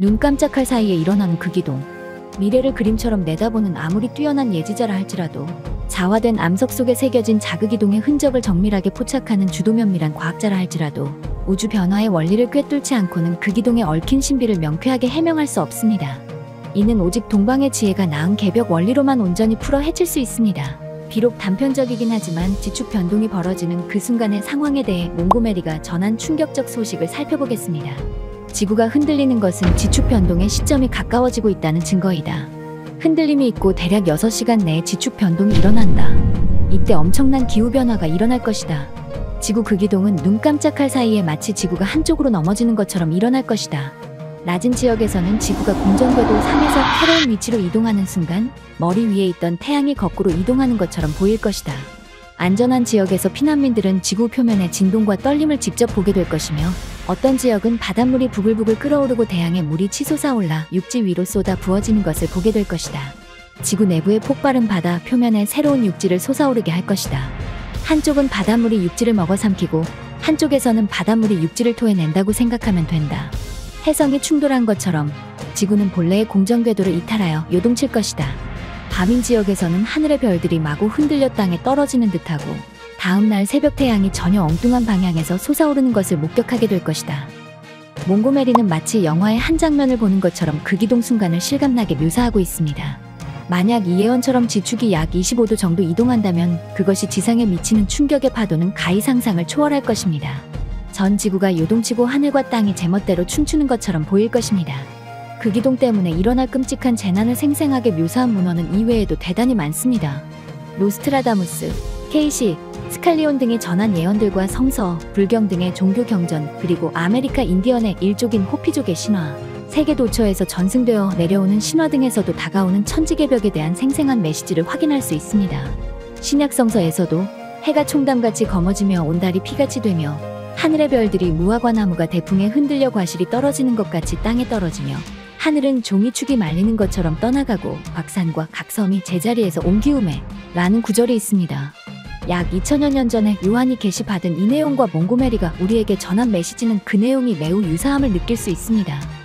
눈 깜짝할 사이에 일어나는 그 기동. 미래를 그림처럼 내다보는 아무리 뛰어난 예지자라 할지라도 자화된 암석 속에 새겨진 자극이동의 흔적을 정밀하게 포착하는 주도 면밀한 과학자라 할지라도 우주 변화의 원리를 꿰뚫지 않고는 그 기동에 얽힌 신비를 명쾌하게 해명할 수 없습니다. 이는 오직 동방의 지혜가 낳은 개벽 원리로만 온전히 풀어 헤칠 수 있습니다. 비록 단편적이긴 하지만 지축 변동이 벌어지는 그 순간의 상황에 대해 몽고메리가 전한 충격적 소식을 살펴보겠습니다. 지구가 흔들리는 것은 지축 변동의 시점이 가까워지고 있다는 증거이다. 흔들림이 있고 대략 6시간 내에 지축 변동이 일어난다. 이때 엄청난 기후변화가 일어날 것이다. 지구 그 기동은 눈 깜짝할 사이에 마치 지구가 한쪽으로 넘어지는 것처럼 일어날 것이다. 낮은 지역에서는 지구가 공전궤도 3에서 새로운 위치로 이동하는 순간 머리 위에 있던 태양이 거꾸로 이동하는 것처럼 보일 것이다. 안전한 지역에서 피난민들은 지구 표면의 진동과 떨림을 직접 보게 될 것이며 어떤 지역은 바닷물이 부글부글 끓어오르고 대양의 물이 치솟아올라 육지 위로 쏟아 부어지는 것을 보게 될 것이다. 지구 내부의 폭발은 바다 표면에 새로운 육지를 솟아오르게 할 것이다. 한쪽은 바닷물이 육지를 먹어삼키고 한쪽에서는 바닷물이 육지를 토해낸다고 생각하면 된다. 해성이 충돌한 것처럼 지구는 본래의 공전궤도를 이탈하여 요동칠 것이다. 밤인 지역에서는 하늘의 별들이 마구 흔들려 땅에 떨어지는 듯하고 다음날 새벽 태양이 전혀 엉뚱한 방향에서 솟아오르는 것을 목격하게 될 것이다. 몽고메리는 마치 영화의 한 장면을 보는 것처럼 그 기동 순간을 실감나게 묘사하고 있습니다. 만약 이 예언처럼 지축이 약 25도 정도 이동한다면 그것이 지상에 미치는 충격의 파도는 가히 상상을 초월할 것입니다. 전 지구가 요동치고 하늘과 땅이 제멋대로 춤추는 것처럼 보일 것입니다. 그 기동 때문에 일어날 끔찍한 재난을 생생하게 묘사한 문헌은 이외에도 대단히 많습니다. 노스트라다무스, 케이시, 스칼리온 등이 전한 예언들과 성서, 불경 등의 종교 경전, 그리고 아메리카 인디언의 일족인 호피족의 신화, 세계 도처에서 전승되어 내려오는 신화 등에서도 다가오는 천지개벽에 대한 생생한 메시지를 확인할 수 있습니다. 신약 성서에서도 해가 총담같이 검어지며 온 달이 피같이 되며 하늘의 별들이 무화과 나무가 대풍에 흔들려 과실이 떨어지는 것 같이 땅에 떨어지며 하늘은 종이축이 말리는 것처럼 떠나가고 곽산과 각 섬이 제자리에서 옮기우매 라는 구절이 있습니다. 약 2000여 년 전에 요한이 계시받은 이 내용과 몽고메리가 우리에게 전한 메시지는 그 내용이 매우 유사함을 느낄 수 있습니다.